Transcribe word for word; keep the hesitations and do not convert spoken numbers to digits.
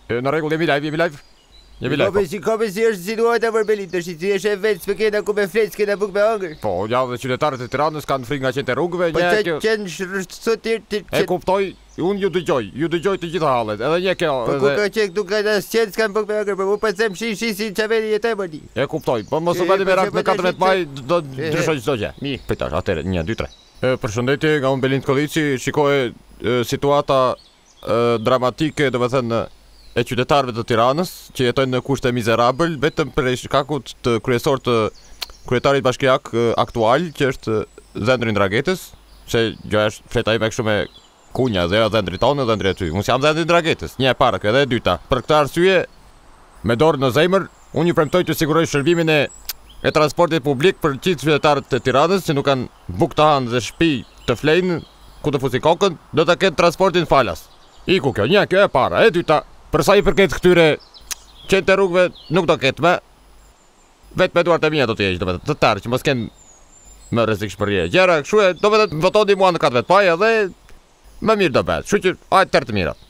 Në rregull, jemi live, jemi live. Jemi live. Po si ka si është situata për Belit, tash ti je vetë s'kena ku me flet, s'kena buk me hëngër. Po, ja dhe qytetarët e Tiranës kanë frikë nga qenë rrugëve, Po një që kjo. qenë sot ti E kuptoj, unë ju dëgjoj, ju dëgjoj të gjitha hallet, edhe një kjo. Po ku ka qenë këtu ka as qenë s'kan buk me hëngër, po u pasem shi shi si çaveri jetë më di. E kuptoj, po mos u bëni me rast në katërmbëdhjetë maj do ndryshoj çdo gjë. Mi, pitash, atëre një, dy, tre. Përshëndetje nga unë Belin Kolliçi, shikoj situata dramatike, domethënë e qytetarëve të Tiranës që jetojnë në kushte mizerabël vetëm për shkakut të kryesor të kryetarit bashkiak aktual që është Zendri Dragetës, se gjë është fleta ime kështu me kunja dhe Zendri tonë dhe Zendri aty. Unë jam Zendri Dragetës, një e para edhe e dyta. Për këtë arsye, me dorë në zemër, unë ju premtoj të siguroj shërbimin e e transportit publik për gjithë qytetarët të Tiranës që nuk kanë bukë të hanë dhe shtëpi të flejnë ku të fusin kokën, do të ketë transportin falas. Iku kjo, një kjo e para, e dyta. Për sa i përket këtyre qenë të rrugëve nuk do ketë me vetë me duart e mia do të jesh, do të të tarë që mos kenë më rrezikshmëri. Gjëra kështu e do të votoni mua në katër vet pa edhe më mirë do bëhet. Kështu që hajde tërë të mira.